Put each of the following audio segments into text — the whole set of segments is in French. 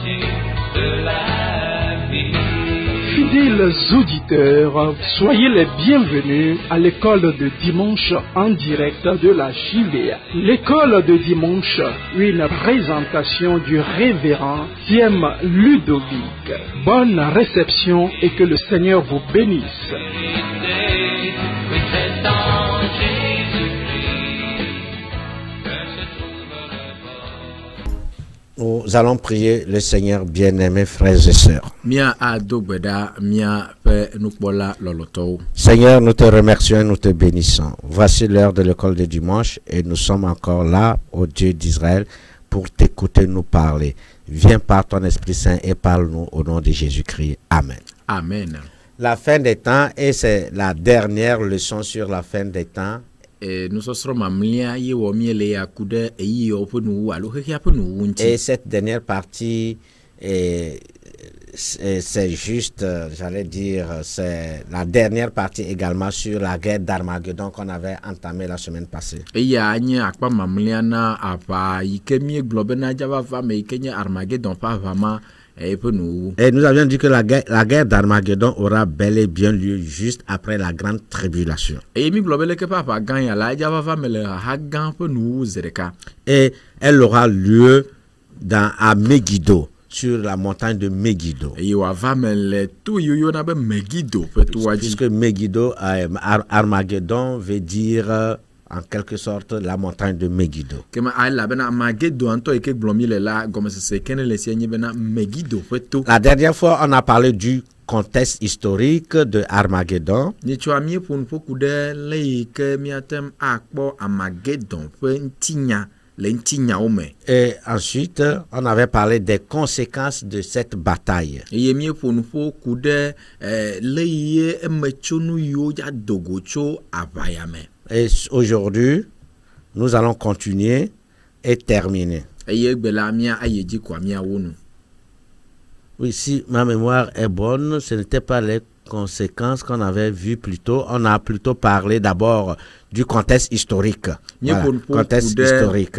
Fidèles auditeurs, soyez les bienvenus à l'école de dimanche en direct de la JVA. L'école de dimanche, une présentation du révérend Thiem Ludovic. Bonne réception et que le Seigneur vous bénisse. Nous allons prier le Seigneur, bien-aimés frères et sœurs. Seigneur, nous te remercions et nous te bénissons. Voici l'heure de l'école de dimanche et nous sommes encore là, ô Dieu d'Israël, pour t'écouter nous parler. Viens par ton Esprit Saint et parle-nous au nom de Jésus-Christ. Amen. Amen. La fin des temps, et c'est la dernière leçon sur la fin des temps. Et cette dernière partie, c'est juste, j'allais dire, c'est la dernière partie également sur la guerre d'Armageddon qu'on avait entamée la semaine passée. Et nous avions dit que la guerre d'Armageddon aura bel et bien lieu juste après la grande tribulation. Et elle aura lieu à Megiddo, sur la montagne de Megiddo. Puisque Megiddo, Armageddon veut dire en quelque sorte la montagne de Megiddo. La dernière fois, on a parlé du contexte historique de Armageddon. Et ensuite, on avait parlé des conséquences de cette bataille. Et aujourd'hui, nous allons continuer et terminer. Oui, si ma mémoire est bonne, ce n'était pas les conséquences qu'on avait vues plus tôt. On a plutôt parlé d'abord du contexte historique. Voilà, contexte historique.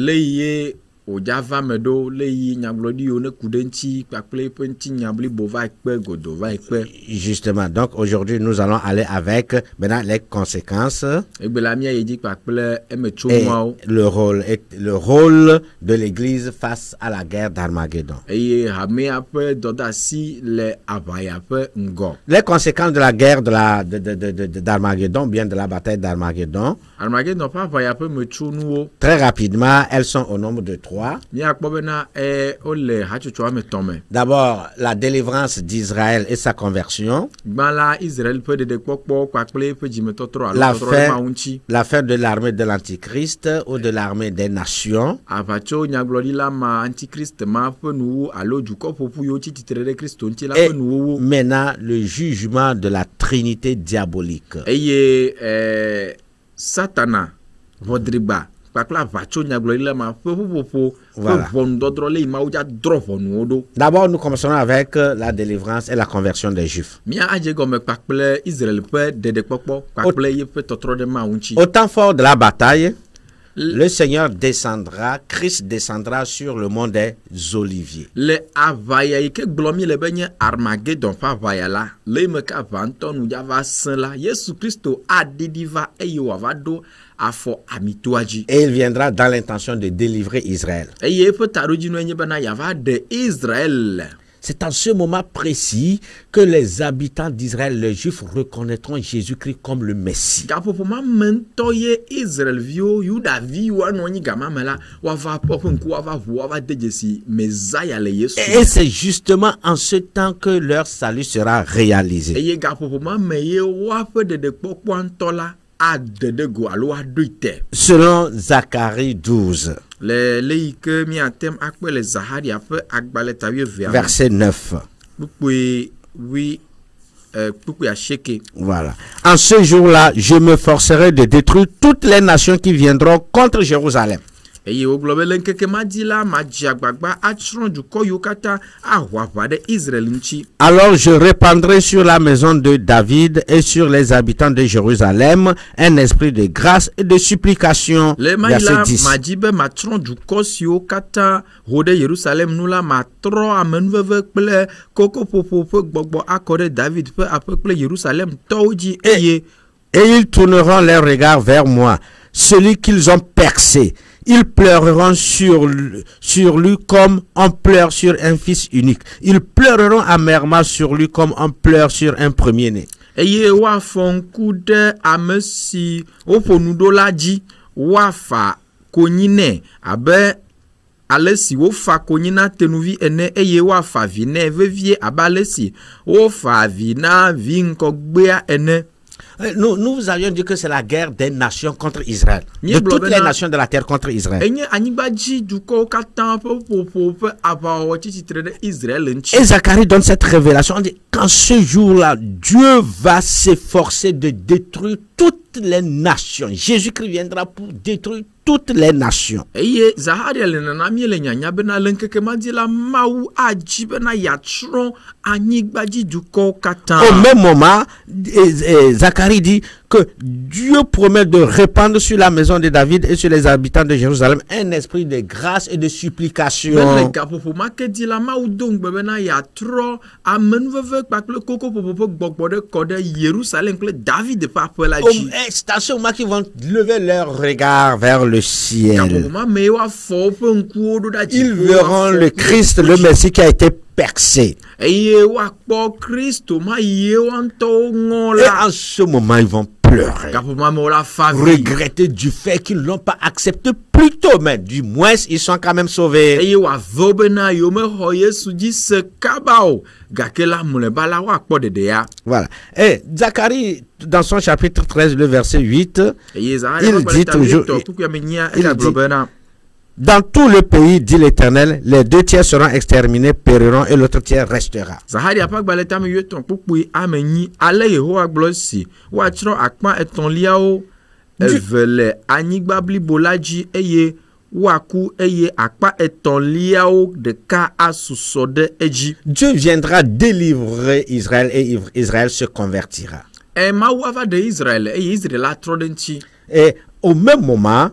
Justement, donc aujourd'hui nous allons aller avec maintenant les conséquences et le rôle de l'Église face à la guerre d'Armageddon. Les conséquences de la guerre d'Armageddon, bien de la bataille d'Armageddon. Très rapidement, elles sont au nombre de 3. D'abord, la délivrance d'Israël et sa conversion. La fin de l'armée de l'Antichrist ou de l'armée des nations. Et maintenant, le jugement de la Trinité diabolique. Satana, Vodriba. Voilà. D'abord, nous commençons avec la délivrance et la conversion des Juifs. Au temps fort de la bataille, le Seigneur descendra, Christ descendra sur le mont des Oliviers. Et il viendra dans l'intention de délivrer Israël. C'est en ce moment précis que les habitants d'Israël, les Juifs, reconnaîtront Jésus-Christ comme le Messie. Et c'est justement en ce temps que leur salut sera réalisé. Selon Zacharie 12. Verset 9. Voilà. En ce jour-là, je me forcerai de détruire toutes les nations qui viendront contre Jérusalem. eye wogblɔ be le ŋkeke ma dzi la madzi agbagba atsrɔ̃ dukɔ yiwo katã ahɔ aʋa ɖe Israel ŋuti. Alors je répandrai sur la maison de David et sur les habitants de Jérusalem un esprit de grâce et de supplication. Le ma yi Verset la 10. madzi be matsrɔ̃ dukɔ siwo katã ho ɖe Yerusalem nu la matrɔ amenuveve kple kokoƒoƒo ƒe gbɔgbɔ akɔ ɖe David ƒe aƒe kple Yerusalem tɔwo dzi eye Et ils tourneront leurs regards vers moi, celui qu'ils ont percé. Ils pleureront sur lui comme on pleure sur un fils unique. Ils pleureront amèrement sur lui comme on pleure sur un premier-né. eye woafɔ ŋku ɖe ame si woƒo nu ɖo la dzi, woafa konyi nɛ abe ale si wofa konyi na tenuvi ene eye woafa avi nɛ vevie abe ale si wofa avi na vi ŋkɔgbea ene. Nous vous avions dit que c'est la guerre des nations contre Israël. De toutes les nations de la terre contre Israël. Enye anyigbaji dukɔwo katã ƒe ƒoƒo ƒe aʋawɔwɔ tsi tsitre ɖe Israël ŋuti. Et Zacharie donne cette révélation. On dit qu'en ce jour-là, Dieu va s'efforcer de détruire toutes les nations. Jésus-Christ viendra pour détruire toutes les nations. Eye Zacharia le nana mi le nyanya bena le ŋkeke ma dzi la Mawu adzi bena yatsrɔ̃ anyigbaji dukɔwo katã. Au même moment, Zacharie dit que Dieu promet de répandre sur la maison de David et sur les habitants de Jérusalem un esprit de grâce et de supplication. Le gaƒoƒo ma ke dzi la Mawu do ŋugbe bena yatrɔ amenuveve kpakple kokoƒoƒo ƒe gbɔgbɔ ɖe kɔ ɖe Yerusalem kple David ƒe aƒe la dzi. C'est à ce moment qu'ils vont lever leur regard vers le ciel. Gaƒoƒo ma me woafɔ woƒe ŋkuwo ɖo ɖe dziƒo. Ils verront le Christ, le Messie qui a été percé. Eye woakpɔ Kristo ma yewo ŋutɔwo ŋɔ Et la. en ce moment, ils vont pleurer. Gaƒoƒo ma me wo la fa vi. Regretter du fait qu'ils ne l'ont pas accepté plus tôt, mais du moins, ils sont quand même sauvés. Eye woave bena yewo mexɔ Yesu dzi se kaba o, gake la mlɔeba la woakpɔ ɖeɖea. Voilà. Et Zacharie, dans son chapitre 13, le verset 8, Eye Zacharia il dit toujours, il dit bena. dans tout le pays, dit l'Éternel, les 2 tiers seront exterminés, périront, et l'autre tiers restera. Zacharia ƒe agbalẽ tame 8 ame 8 ale Yehowa gblɔ si woatsrɔ̃ akpa etɔ̃liawo eve le anyigba blibo la dzi eye woaku eye akpa etɔ̃liawo ɖeka asusɔ ɖe edzi. Dieu viendra délivrer Israël et Israël se convertira. Mawu ava ɖe Israël eye Israël atrɔ ɖe ŋuti. Et au même moment,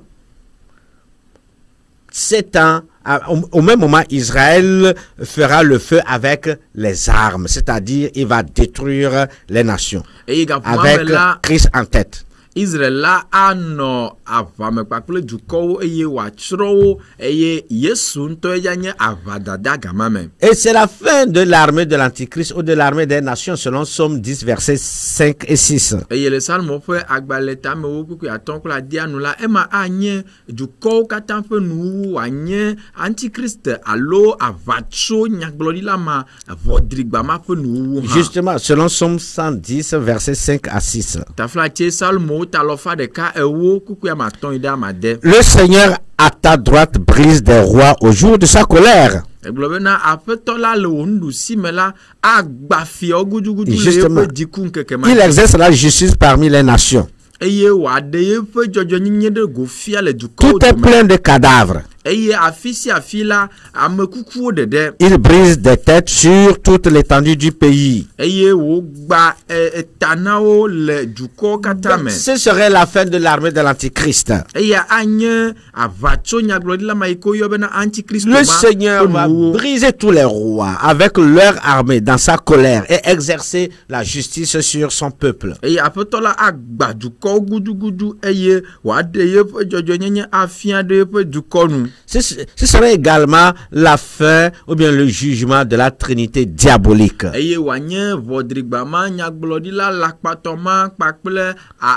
au même moment, Israël fera le feu avec les armes, c'est-à-dire il va détruire les nations avec Christ en tête. Israël la anɔ aʋame kpakple dukɔwo eye wòatsrɔ̃ wo eye Yesu ŋutɔ ya nye aʋadada gama me. Et c'est la fin de l'armée de l'Antichrist ou de l'armée des nations selon Somme 10 versets 5 et 6. Eye le Salmo ƒe agbalẽ tame wo kuku atɔ̃ kple adia nu la ema anye dukɔwo katã ƒe nuwu wòanye Antichrist alo aʋatso nyagblɔɖila ma ʋɔdrigba ma ƒe nuwu hã. Justement, selon Somme 110 versets 5 à 6. Taflatse Salmo talofa ɖeka ewo kuku amatɔ̃ yi ɖe amade. Le Seigneur à ta droite brise des rois au jour de sa colère. Egblɔ bena aƒetɔ la le wo nuɖusime la agba fiawo gudugudu le Justement, yeƒe diku ŋkeke ma. il exerce la justice parmi les nations. Eye wòaɖe yeƒe dzɔdzɔnyenye ɖe go fia le dukɔwo Tout est plein de cadavres. Eye afi sia afi la ame kukuwo ɖeɖe. Il brise des têtes sur toute l'étendue du pays. Eye wògba eta na wo le dukɔwo katã me. Ce serait la fin de l'armée de l'Antichrist. Eye anye aʋatso nyagblɔɖila ma yi ke woyɔ bena Antichrist. Le Seigneur va briser tous les rois avec leur armée dans sa colère et exercer la justice sur son peuple. Eye aƒetɔ la agba dukɔwo gudugudu eye wòaɖe yeƒe dzɔdzɔnyenye afia ɖe yeƒe dukɔ nu. Ce serait également la fin ou bien le jugement de la Trinité diabolique. Eye wòanye ʋɔdrigba ma nyagblɔɖila lakpatɔ ma kpakple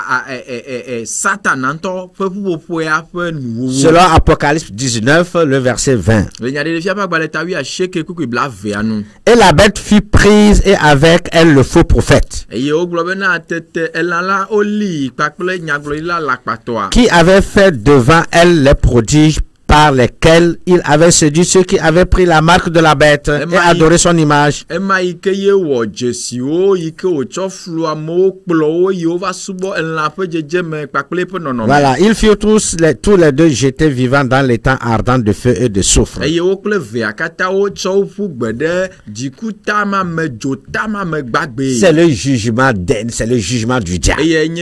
Satanantɔ ƒe ƒuƒoƒoa ƒe nuwuwu. Selon Apocalypse 19, le verset 20. Le nyaɖeɖefia ƒe agbalẽ ta 19 kuku blavea nu. Et la bête fut prise et avec elle le faux prophète. Eye wogblɔ bena tete elã la woli kpakple nyagblɔɖila lakpatɔa. Qui avait fait devant elle les prodiges par lesquels il avait séduit ceux qui avaient pris la marque de la bête et adoré son image. Voilà, ils furent tous les deux jetés vivants dans les temps ardents de feu et de soufre. C'est le jugement c'est le jugement du diable.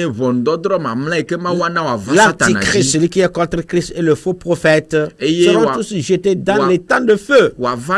L'antichrist, celui qui est contre Christ, et le faux prophète seront tous jetés dans les temps de feu.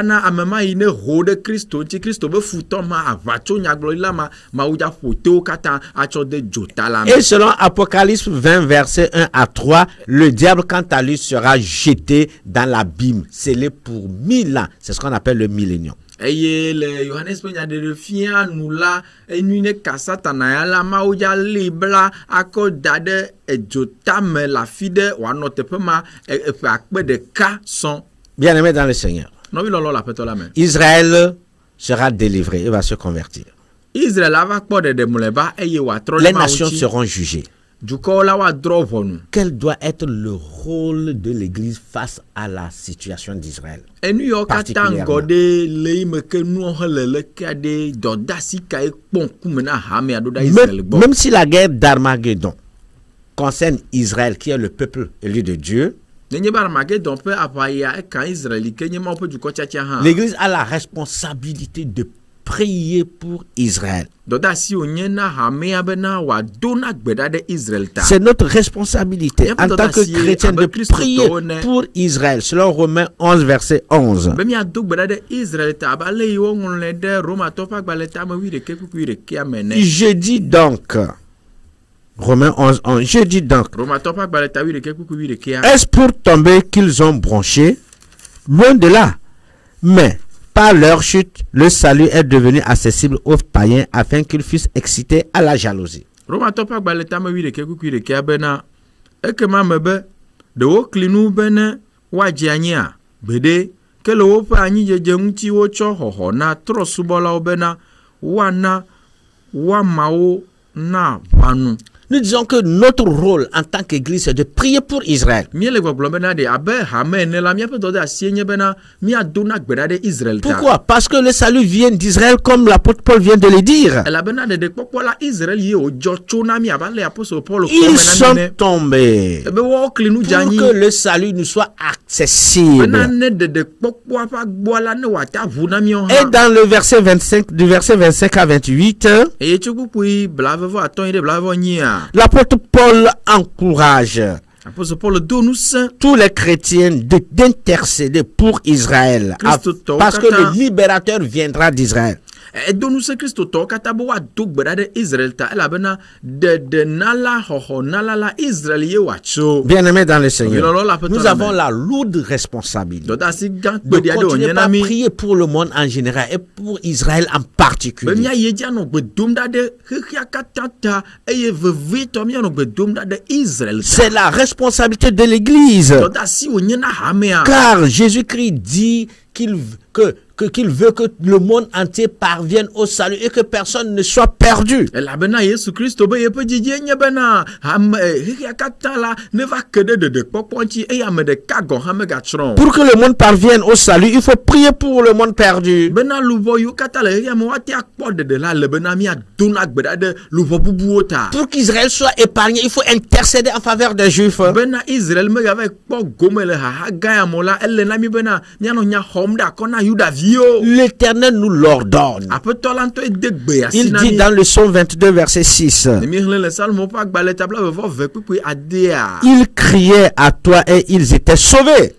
Et selon Apocalypse 20, versets 1 à 3, le diable, quant à lui, sera jeté dans l'abîme, scellé pour 1000 ans. C'est ce qu'on appelle le millénium. Et le Johannes Peña de Fia nous la et nous ne cassatana la mauja libla accordade et jotam la fide ou à notre pema et fait de cas sont bien aimés dans le Seigneur. Israël sera délivré, il va se convertir. Israël va pas de les nations seront jugées. Quel doit être le rôle de l'Église face à la situation d'Israël? Même si la guerre d'Armageddon concerne Israël, qui est le peuple élu de Dieu, l'Église a la responsabilité de prier pour Israël. C'est notre responsabilité en tant que chrétien de prier pour Israël. Selon Romains 11, verset 11. Je dis donc, Romains 11, 11, je dis donc, est-ce pour tomber qu'ils ont bronché? Loin de là. Mais par leur chute, le salut est devenu accessible aux païens afin qu'ils fussent excités à la jalousie. Nous disons que notre rôle en tant qu'Église, c'est de prier pour Israël. Pourquoi? Parce que le salut vient d'Israël, comme l'apôtre Paul vient de le dire. Ils sont tombés pour que le salut nous soit accessible. Et dans le verset 25, du verset 25 à 28, l'apôtre Paul encourage tous les chrétiens d'intercéder pour Israël, parce que le libérateur viendra d'Israël. Bien-aimés dans le Seigneur, nous avons la lourde responsabilité de continuer à prier pour le monde en général et pour Israël en particulier. C'est la responsabilité de l'Église, car Jésus-Christ dit qu'il veut que le monde entier parvienne au salut et que personne ne soit perdu. Pour que le monde parvienne au salut, il faut prier pour le monde perdu. Pour qu'Israël soit épargné, il faut intercéder en faveur des Juifs. L'Éternel nous l'ordonne. Il dit dans le psaume 22, verset 6. Ils criaient à toi et ils étaient sauvés.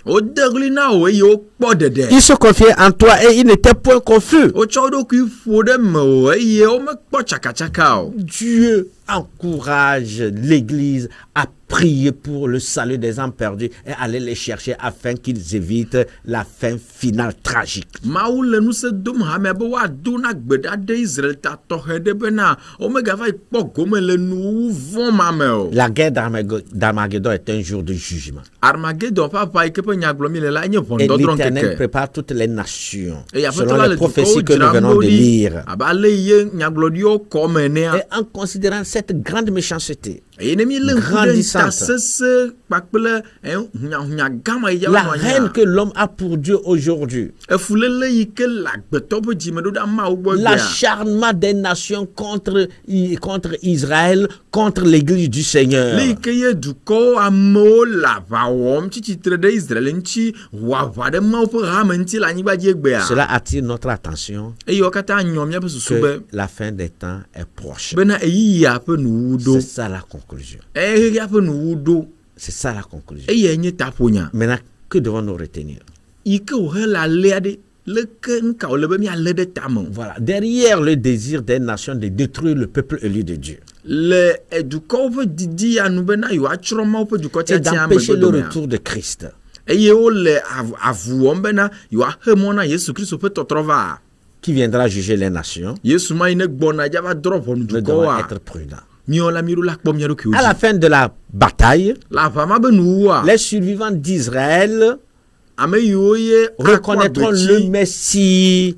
Ils se confiaient en toi et ils n'étaient point confus. Dieu encourage l'Église à prier pour le salut des âmes perdues et aller les chercher afin qu'ils évitent la fin finale tragique. La guerre d'Armageddon est un jour de jugement. Et l'Éternel prépare toutes les nations selon les prophéties que nous venons de lire. Et en considérant cette grande méchanceté grandissante, La reine que l'homme a pour Dieu aujourd'hui. L'acharnement des nations contre Israël, contre l'église du Seigneur. Cela attire notre attention que la fin des temps est proche. C'est ça la conclusion. C'est ça la conclusion. Maintenant, que devons-nous retenir? Voilà. Derrière le désir des nations de détruire le peuple élu de Dieu et d'empêcher le retour de Christ, qui viendra juger les nations, nous devons être prudents. À la fin de la bataille, les survivants d'Israël reconnaîtront le Messie.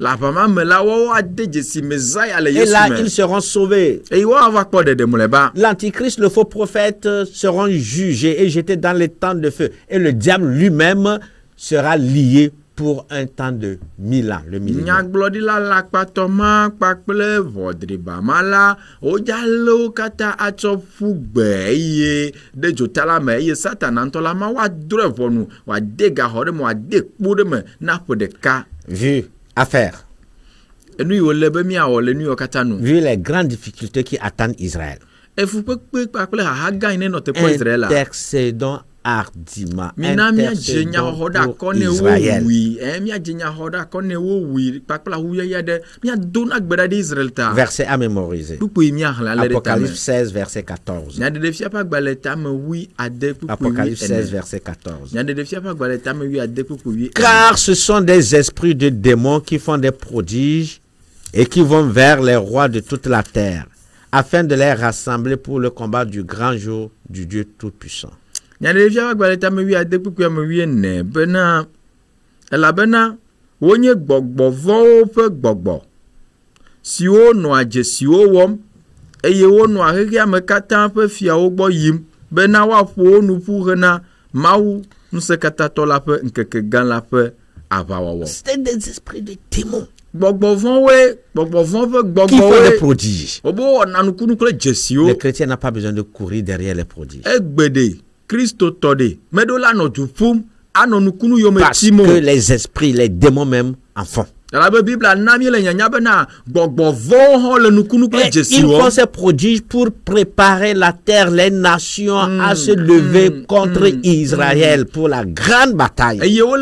Et là, ils seront sauvés. L'Antichrist, le faux prophète, seront jugés et jetés dans les temps de feu. Et le diable lui-même sera lié pour un temps de 1000 ans, le millénaire. Vu à faire. Vu les grandes difficultés qui attendent Israël. Intercédons ardimment. Intercédons pour Israël. Verset à mémoriser. Apocalypse 16, verset 14. Apocalypse 16, verset 14. Car ce sont des esprits de démons qui font des prodiges et qui vont vers les rois de toute la terre, afin de les rassembler pour le combat du grand jour du Dieu Tout-Puissant. C'était des esprits de démons qui font des prodiges. Le chrétien n'a pas besoin de courir derrière les prodiges. Parce que les esprits, les démons même en font. Et ils font ces prodiges pour préparer la terre, les nations à se lever contre Israël pour la grande bataille.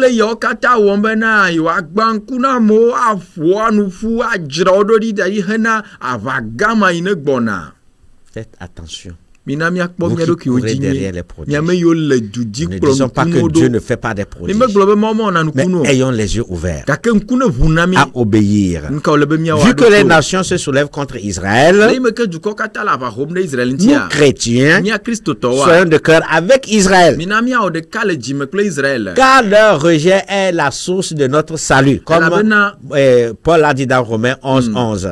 Faites attention. Vous qui courez derrière les prodiges. Ne disons pas que Dieu ne fait pas des prodiges, mais ayons les yeux ouverts à obéir. Vu que les nations se soulèvent contre Israël, nous chrétiens soyons de cœur avec Israël, car leur rejet est la source de notre salut, comme Paul a dit dans Romains 11, 11.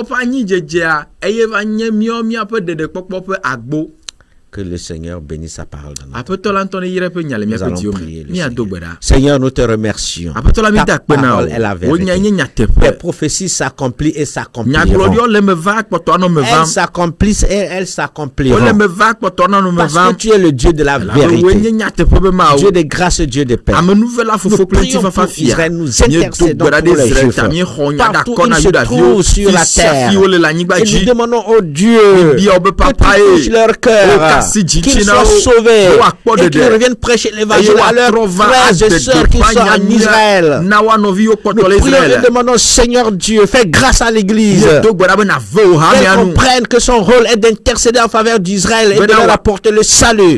Que le Seigneur bénisse sa parole dans notre vie. Nous allons prier le Seigneur. Seigneur, nous te remercions. Ta parole est la vérité. Les prophéties s'accomplissent et s'accompliront. Elles s'accomplissent et elles s'accompliront. Parce que tu es le Dieu de la vérité. Dieu de grâce, Dieu de paix. Nous prions pour Israël, nous intercédons pour les Juifs. Partout ils se trouvent sur la terre. Et nous demandons au Dieu que tu touches leur cœur, qu'ils soient sauvés et qu'ils reviennent prêcher l'évangile à leurs frères et sœurs qui sont en Israël. Nous prions et demandons, Seigneur Dieu, fais grâce à l'Église, qu'elle comprenne que son rôle est d'intercéder en faveur d'Israël et de leur apporter le salut.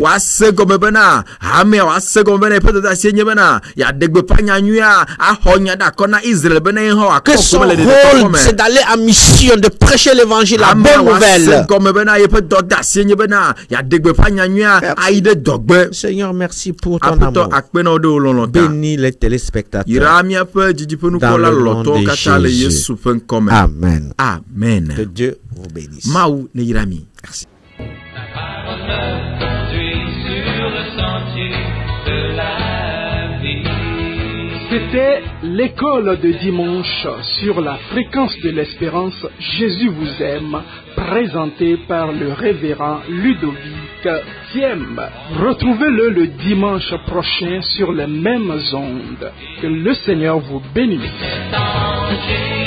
Que son rôle, c'est d'aller en mission, de prêcher l'évangile, la bonne nouvelle. Seigneur, merci pour ton amour. Bénis les téléspectateurs dans le nom de Jésus. Amen. Amen. Que Dieu vous bénisse. Merci. La parole me conduit sur le sentier. C'était l'école de dimanche sur la fréquence de l'espérance Jésus vous aime, présentée par le révérend Ludovic Thiem. Retrouvez-le le dimanche prochain sur les mêmes ondes. Que le Seigneur vous bénisse.